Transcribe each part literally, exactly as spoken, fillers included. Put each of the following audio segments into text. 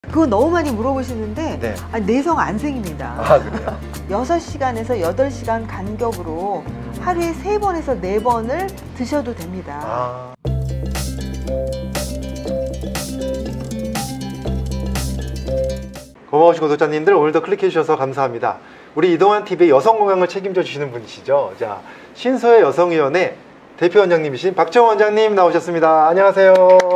그거 너무 많이 물어보시는데 네. 아, 내성 안 생깁니다. 아, 그래요? 여섯 시간에서 여덟 시간 간격으로 하루에 세 번에서 네 번을 드셔도 됩니다. 아. 고마우신 구독자님들, 오늘도 클릭해 주셔서 감사합니다. 우리 이동환 티비의 여성 건강을 책임져 주시는 분이시죠. 자, 신소의 여성위원회 대표 원장님이신 박정원 원장님 나오셨습니다. 안녕하세요.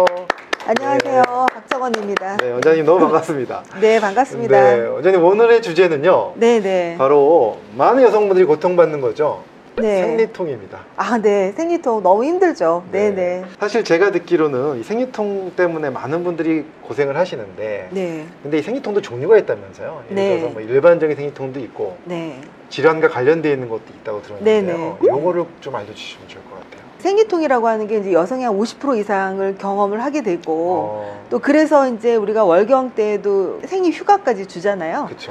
안녕하세요. 네. 박정원입니다. 네, 원장님 너무 반갑습니다. 네, 반갑습니다. 네, 원장님 오늘의 주제는요. 네, 네. 바로 많은 여성분들이 고통받는 거죠. 네. 생리통입니다. 아, 네. 생리통 너무 힘들죠. 네, 네. 네. 사실 제가 듣기로는 이 생리통 때문에 많은 분들이 고생을 하시는데, 네. 근데 이 생리통도 종류가 있다면서요. 예를 네. 들어서 뭐 일반적인 생리통도 있고, 네. 질환과 관련되어 있는 것도 있다고 들었는데요. 네, 네. 이거를 좀 알려주시면 좋을 것 같아요. 생리통이라고 하는 게 이제 여성의 한 오십 퍼센트 이상을 경험을 하게 되고, 어... 또 그래서 이제 우리가 월경 때도 생리 휴가까지 주잖아요. 그쵸.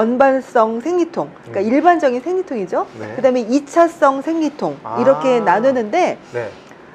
원발성 생리통, 그러니까 음. 일반적인 생리통이죠. 네. 그 다음에 이 차성 생리통, 아. 이렇게 나누는데, 네.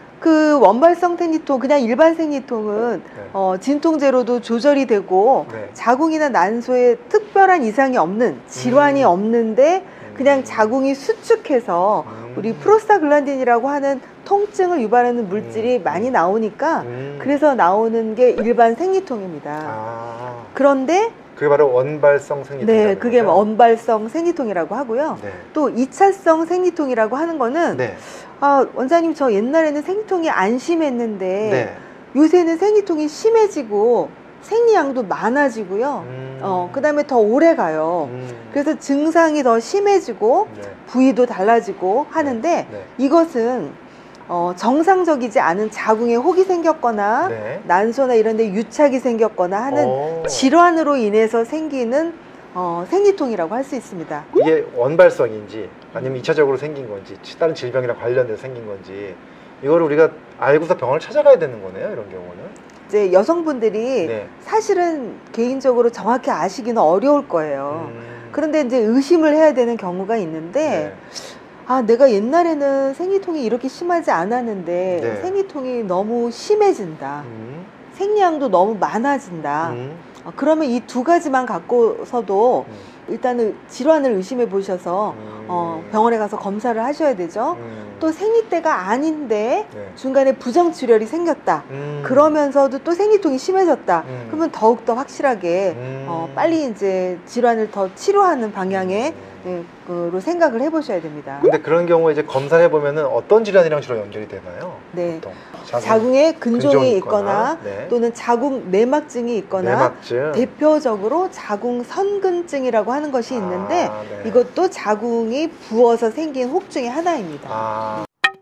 그 원발성 생리통, 그냥 일반 생리통은 네. 어, 진통제로도 조절이 되고, 네. 자궁이나 난소에 특별한 이상이 없는, 질환이 음. 없는데 그냥 음. 자궁이 수축해서 음. 우리 프로스타글란딘이라고 하는 통증을 유발하는 물질이 음. 많이 나오니까 음. 그래서 나오는 게 일반 생리통입니다. 아. 그런데 그게 바로 원발성 생리통. 네, 그게 원발성 생리통이라고 하고요. 네. 또 이 차성 생리통이라고 하는 거는 네. 아, 원장님 저 옛날에는 생리통이 안 심했는데 네. 요새는 생리통이 심해지고 생리량도 많아지고요. 음. 어, 그 다음에 더 오래 가요. 음. 그래서 증상이 더 심해지고 네. 부위도 달라지고 하는데 네. 네. 이것은 어, 정상적이지 않은 자궁에 혹이 생겼거나 네. 난소나 이런 데 유착이 생겼거나 하는 오. 질환으로 인해서 생기는 어, 생리통이라고 할 수 있습니다. 이게 원발성인지 아니면 이 차적으로 생긴 건지 다른 질병이랑 관련돼서 생긴 건지 이거를 우리가 알고서 병원을 찾아가야 되는 거네요. 이런 경우는. 이제 여성분들이 네. 사실은 개인적으로 정확히 아시기는 어려울 거예요. 음. 그런데 이제 의심을 해야 되는 경우가 있는데 네. 아, 내가 옛날에는 생리통이 이렇게 심하지 않았는데 네. 생리통이 너무 심해진다. 음. 생리량도 너무 많아진다. 음. 어, 그러면 이 두 가지만 갖고서도 음. 일단은 질환을 의심해 보셔서 음. 어, 병원에 가서 검사를 하셔야 되죠. 음. 또 생리 때가 아닌데 네. 중간에 부정출혈이 생겼다. 음. 그러면서도 또 생리통이 심해졌다. 음. 그러면 더욱더 확실하게 음. 어, 빨리 이제 질환을 더 치료하는 방향에 음. 네, 그로 생각을 해보셔야 됩니다. 근데 그런 경우에 이제 검사를 해보면은 어떤 질환이랑 주로 연결이 되나요? 네. 보통? 자궁에 근종이, 근종이 있거나, 있거나, 네. 또는 자궁 내막증이 있거나 내막증. 대표적으로 자궁 선근증이라고 하는 것이 있는데 아, 네. 이것도 자궁이 부어서 생긴 혹 중에 하나입니다. 아.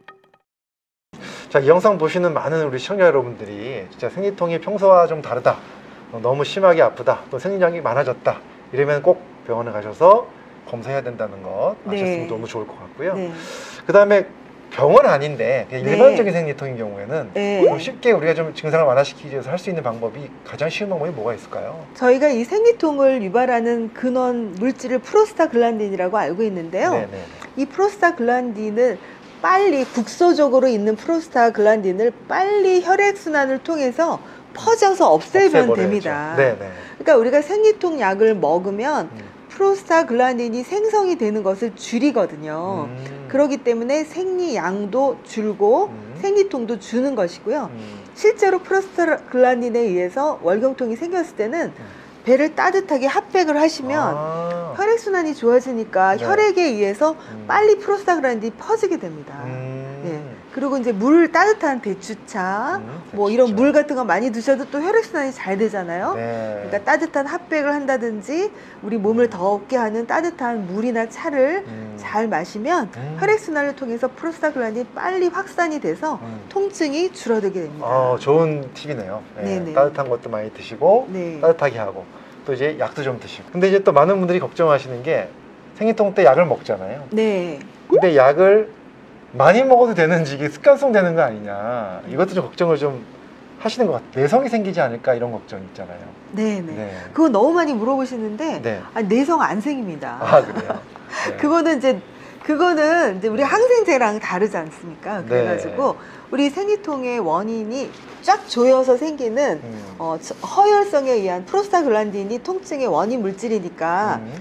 자, 이 영상 보시는 많은 우리 시청자 여러분들이 진짜 생리통이 평소와 좀 다르다, 너무 심하게 아프다, 또 생리량이 많아졌다 이러면 꼭 병원에 가셔서 검사해야 된다는 것 아셨으면 네. 너무 좋을 것 같고요. 네. 그 다음에 병은 아닌데 그냥 네. 일반적인 생리통인 경우에는 네. 좀 쉽게 우리가 좀 증상을 완화시키기 위해서 할 수 있는 방법이, 가장 쉬운 방법이 뭐가 있을까요? 저희가 이 생리통을 유발하는 근원 물질을 프로스타글란딘이라고 알고 있는데요. 네네. 이 프로스타글란딘을 빨리 국소적으로 있는 프로스타글란딘을 빨리 혈액순환을 통해서 퍼져서 없애면 없애버려야죠. 됩니다. 네네. 그러니까 우리가 생리통 약을 먹으면 음. 프로스타글란딘이 생성이 되는 것을 줄이거든요. 음. 그렇기 때문에 생리량도 줄고 음. 생리통도 주는 것이고요. 음. 실제로 프로스타글란딘에 의해서 월경통이 생겼을 때는 배를 따뜻하게 핫백을 하시면 아. 혈액순환이 좋아지니까 네. 혈액에 의해서 음. 빨리 프로스타글란딘이 퍼지게 됩니다. 음. 네. 그리고 이제 물, 따뜻한 대추차, 음, 뭐 대추차. 이런 물 같은 거 많이 드셔도 또 혈액순환이 잘 되잖아요. 네. 그러니까 따뜻한 핫백을 한다든지 우리 몸을 덥게 하는 따뜻한 물이나 차를 음. 잘 마시면 음. 혈액순환을 통해서 프로스타글란딘이 빨리 확산이 돼서 음. 통증이 줄어들게 됩니다. 아, 좋은 팁이네요. 네. 네네. 따뜻한 것도 많이 드시고 네. 따뜻하게 하고 또 이제 약도 좀 드시고. 근데 이제 또 많은 분들이 걱정하시는 게 생리통 때 약을 먹잖아요. 네. 근데 약을 많이 먹어도 되는지 이게 습관성 되는 거 아니냐, 이것도 좀 걱정을 좀 하시는 것 같아요. 내성이 생기지 않을까 이런 걱정 있잖아요. 네네. 네. 그거 너무 많이 물어보시는데 네. 아, 내성 안 생깁니다. 아, 그래요? 네. 그거는 이제 그거는 이제 우리 항생제랑 다르지 않습니까? 네. 그래가지고 우리 생리통의 원인이 쫙 조여서 생기는 음. 어, 저- 허혈성에 의한 프로스타글란딘이 통증의 원인 물질이니까 음.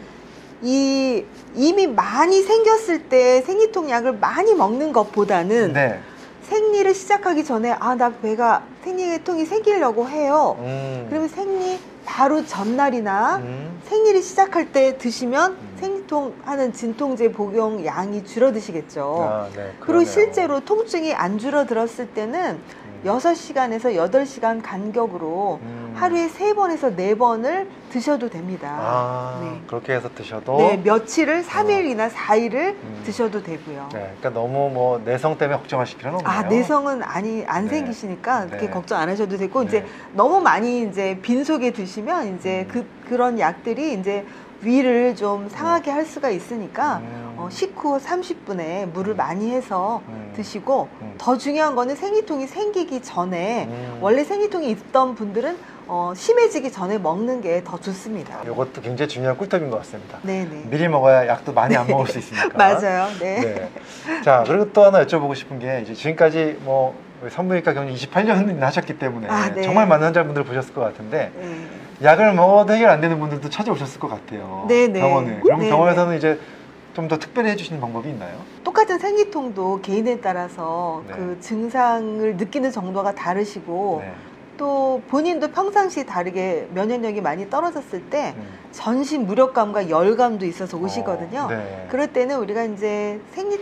이 이미 많이 생겼을 때 생리통 약을 많이 먹는 것보다는 네. 생리를 시작하기 전에 아 나 배가 생리통이 생기려고 해요. 음. 그러면 생리 바로 전날이나 음. 생리를 시작할 때 드시면 음. 생리통 하는 진통제 복용 양이 줄어드시겠죠. 아, 네. 그리고 그러네요. 실제로 통증이 안 줄어들었을 때는 음. 여섯 시간에서 여덟 시간 간격으로 음. 하루에 세 번에서 네 번을 드셔도 됩니다. 아, 네. 그렇게 해서 드셔도 네, 며칠을 삼 일이나 사 일을 음. 드셔도 되고요. 네, 그러니까 너무 뭐 내성 때문에 걱정하실 필요는 없네요. 아, 내성은 아니 안 네. 생기시니까 그렇게 네. 걱정 안 하셔도 되고 네. 이제 너무 많이 이제 빈속에 드시면 이제 음. 그 그런 약들이 이제 위를 좀 상하게 할 수가 있으니까 음. 어, 식후 삼십 분에 물을 음. 많이 해서 음. 드시고 음. 더 중요한 거는 생리통이 생기기 전에 음. 원래 생리통이 있던 분들은 어, 심해지기 전에 먹는 게 더 좋습니다. 이것도 굉장히 중요한 꿀팁인 것 같습니다. 네네. 미리 먹어야 약도 많이 안 먹을 수 있으니까. 맞아요. 네. 네. 자, 그리고 또 하나 여쭤보고 싶은 게 이제 지금까지 뭐 산부인과 경력 이십팔 년이나 하셨기 때문에 아, 네. 정말 많은 환자분들을 보셨을 것 같은데 네. 약을 먹어도 해결 안 되는 분들도 찾아오셨을 것 같아요. 네, 네. 병원에. 그럼 네, 병원에서는 이제 좀 더 특별히 해주시는 방법이 있나요? 똑같은 생리통도 개인에 따라서 네. 그 증상을 느끼는 정도가 다르시고 네. 또 본인도 평상시 다르게 면역력이 많이 떨어졌을 때 음. 전신 무력감과 열감도 있어서 오시거든요. 어, 네. 그럴 때는 우리가 이제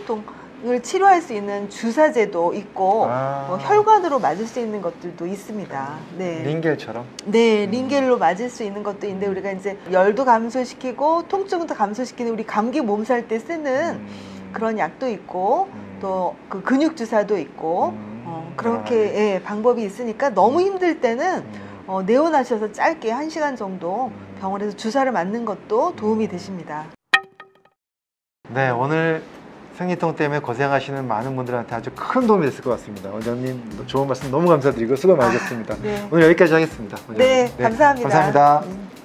생리통을 치료할 수 있는 주사제도 있고 아. 뭐 혈관으로 맞을 수 있는 것들도 있습니다. 네. 링겔처럼. 네, 음. 링겔로 맞을 수 있는 것도 있는데 우리가 이제 열도 감소시키고 통증도 감소시키는 우리 감기 몸살 때 쓰는 음. 그런 약도 있고 음. 또 그 근육 주사도 있고 음. 어, 그렇게 아, 네. 예, 방법이 있으니까 너무 힘들 때는 음. 어, 내원하셔서 짧게 한 시간 정도 음. 병원에서 주사를 맞는 것도 도움이 되십니다. 네, 오늘 생리통 때문에 고생하시는 많은 분들한테 아주 큰 도움이 됐을 것 같습니다. 원장님 좋은 말씀 너무 감사드리고 수고 많으셨습니다. 네. 오늘 여기까지 하겠습니다. 원장님. 네, 감사합니다. 감사합니다. 음.